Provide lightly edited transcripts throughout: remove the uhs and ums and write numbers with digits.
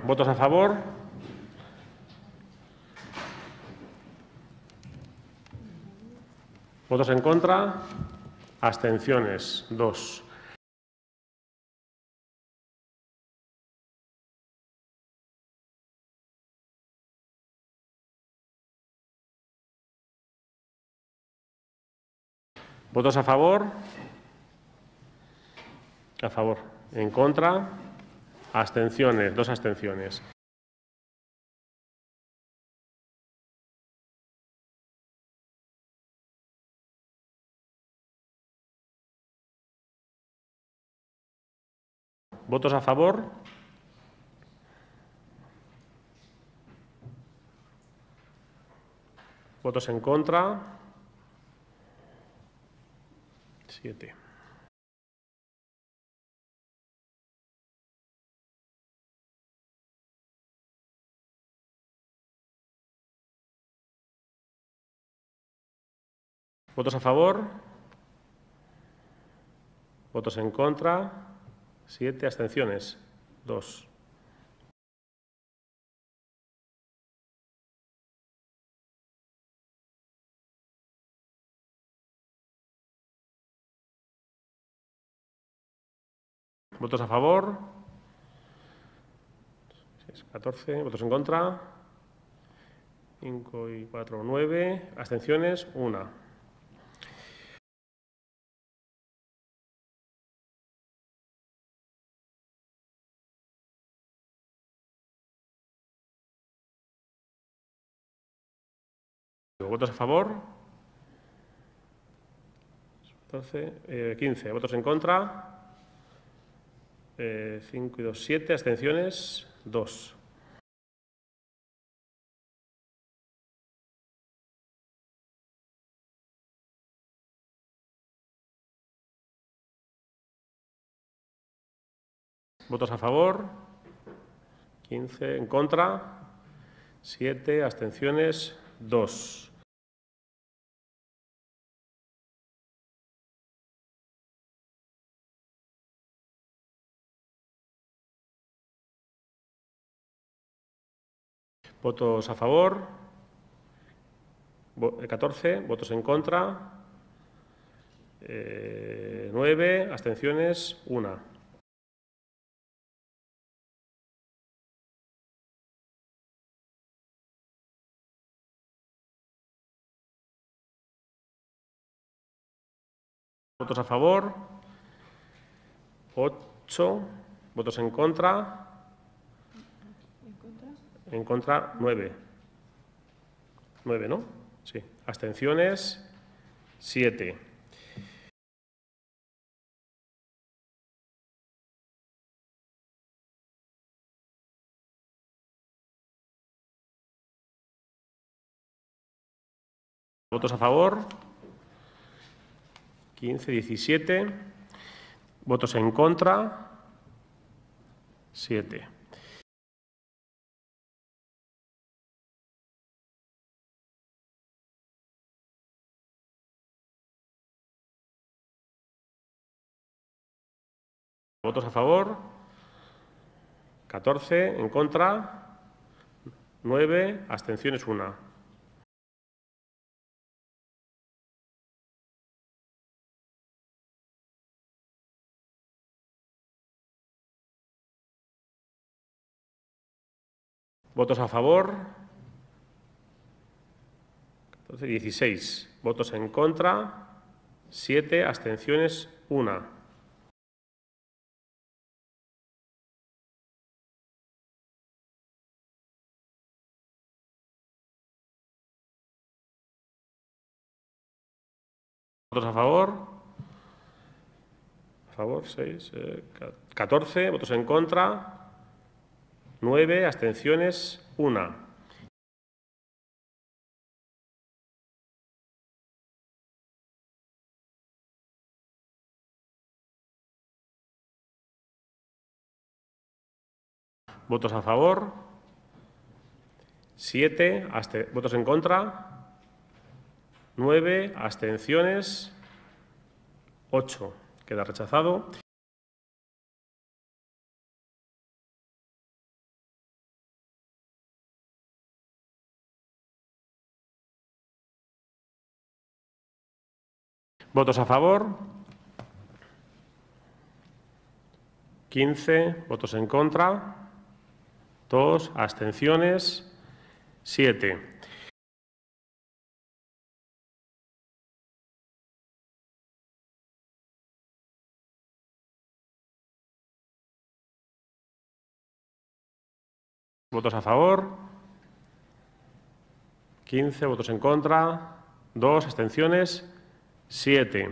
¿Votos a favor? ¿Votos en contra? Abstenciones, 2. ¿Votos a favor? A favor. ¿En contra? Abstenciones, 2 abstenciones. ¿Votos a favor? ¿Votos en contra? 7. ¿Votos a favor? ¿Votos en contra? 7. Abstenciones, 2. ¿Votos a favor? 14. ¿Votos en contra? 5 y 4, 9. Abstenciones, 1. ¿Votos a favor? 14, 15. ¿Votos en contra? 5 y 2, 7. Abstenciones, 2. ¿Votos a favor? 15. ¿En contra? 7. Abstenciones, 2. ¿Votos a favor? 14. ¿Votos en contra? 9. Abstenciones, 1. ¿Votos a favor? 8. ¿Votos en contra? En contra, 9. 9, ¿no? Sí. Abstenciones, 7. ¿Votos a favor? 15, 17. ¿Votos en contra? 7. ¿Votos a favor? 14. ¿En contra? 9. Abstenciones, 1. ¿Votos a favor? 14, 16. ¿Votos en contra? 7. Abstenciones, 1. ¿Votos a favor? A favor, 6. 14. ¿Votos en contra? 9. Abstenciones, 1. ¿Votos a favor? 7. ¿Votos en contra? 9. Abstenciones, 8. Queda rechazado. ¿Votos a favor? 15. ¿Votos en contra? 2. ¿Abstenciones? 7. ¿Votos a favor? 15. ¿Votos en contra? 2. ¿Abstenciones? 7.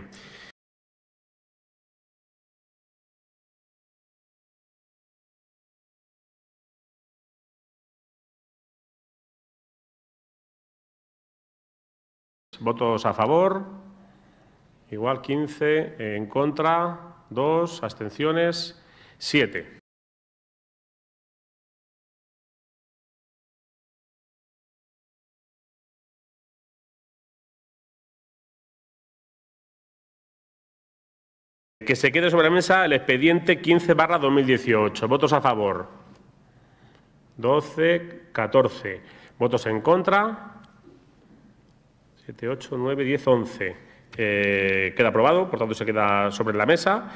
¿Votos a favor? Igual 15. En contra, 2. Abstenciones, 7. Que se quede sobre la mesa el expediente 15/2018. ¿Votos a favor? 12, 14. ¿Votos en contra? 7, 8, 9, 10, 11. Queda aprobado, por tanto se queda sobre la mesa.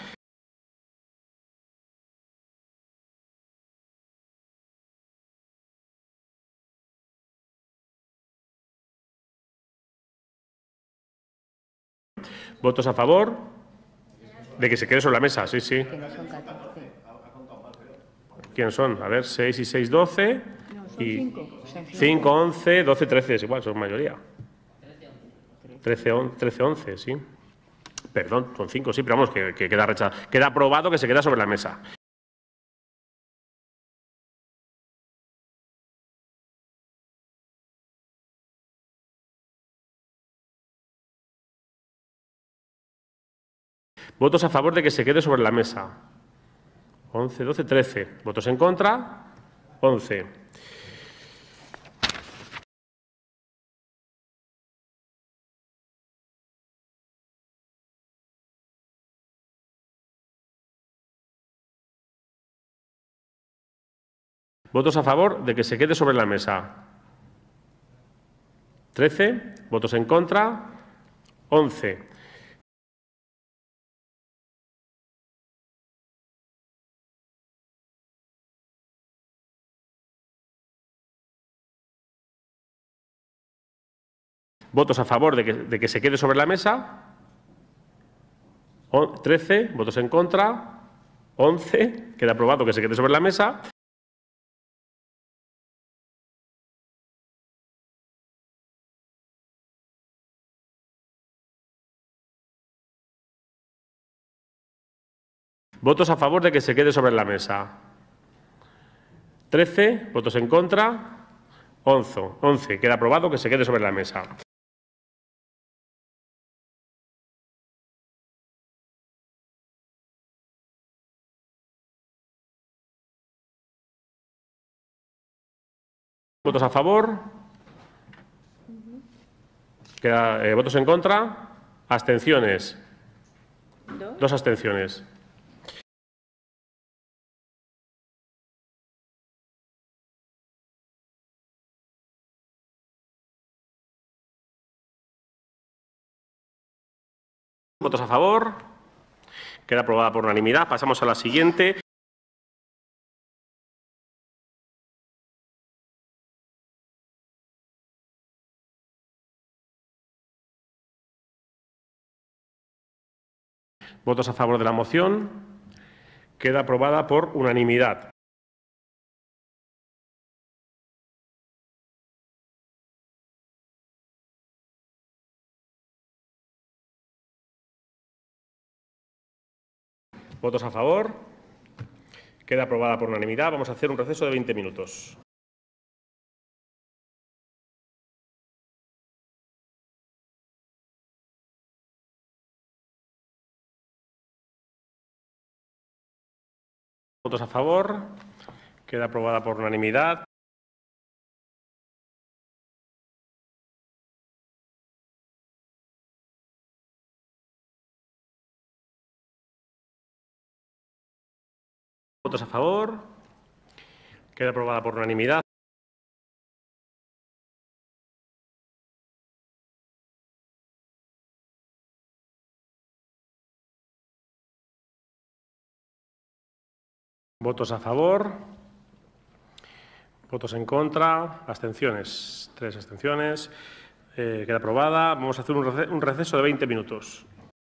¿Votos a favor? De que se quede sobre la mesa, sí, sí. ¿Quiénes son? A ver, 6 y 6, 12. No, son Y 5. 5, 11, 12, 13. Es igual, son mayoría. 13, 11, sí. Perdón, son 5, sí, pero vamos, que queda rechazado. Queda aprobado que se queda sobre la mesa. ¿Votos a favor de que se quede sobre la mesa? 11, 12, 13. ¿Votos en contra? 11. ¿Votos a favor de que se quede sobre la mesa? 13. ¿Votos en contra? 11. ¿Votos a favor de que se quede sobre la mesa? 13. ¿Votos en contra? 11. Queda aprobado que se quede sobre la mesa. ¿Votos a favor de que se quede sobre la mesa? 13. ¿Votos en contra? 11. Queda aprobado que se quede sobre la mesa. ¿Votos a favor? ¿Votos en contra? ¿Abstenciones? 2 abstenciones. ¿Votos a favor? Queda aprobada por unanimidad. Pasamos a la siguiente. ¿Votos a favor de la moción? Queda aprobada por unanimidad. ¿Votos a favor? Queda aprobada por unanimidad. Vamos a hacer un receso de 20 minutos. ¿Votos a favor? Queda aprobada por unanimidad. ¿Votos a favor? Queda aprobada por unanimidad. Votos a favor. Votos en contra. Abstenciones. 3 abstenciones. Queda aprobada. Vamos a hacer un receso de 20 minutos.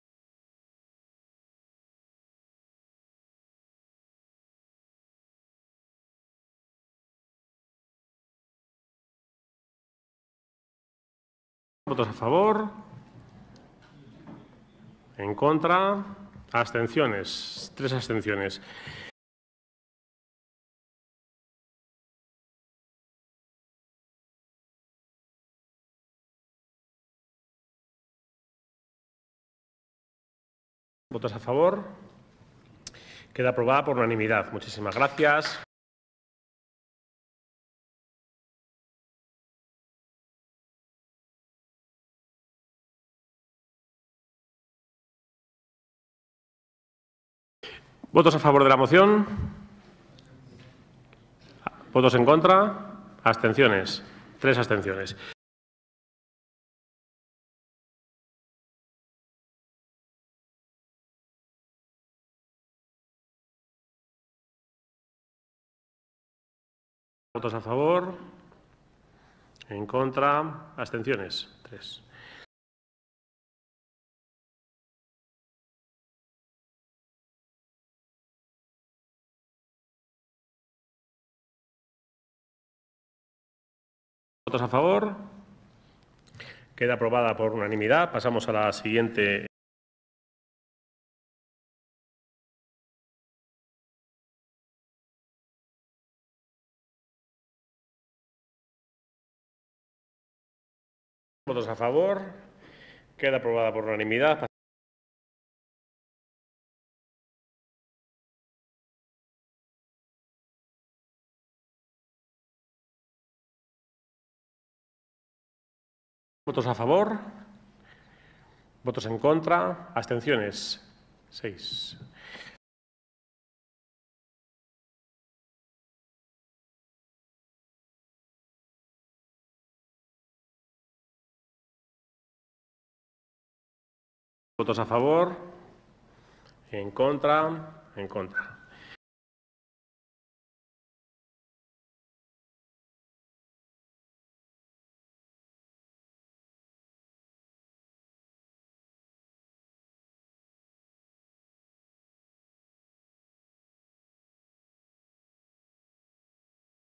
Votos a favor. En contra. Abstenciones. 3 abstenciones. Votos a favor. Queda aprobada por unanimidad. Muchísimas gracias. ¿Votos a favor de la moción? ¿Votos en contra? Abstenciones. 3 abstenciones. ¿Votos a favor? En contra. Abstenciones. 3. ¿Votos a favor? Queda aprobada por unanimidad. Pasamos a la siguiente. Votos a favor. Queda aprobada por unanimidad. ¿Votos a favor? ¿Votos en contra? Abstenciones. 6. ¿Votos a favor? En contra. En contra.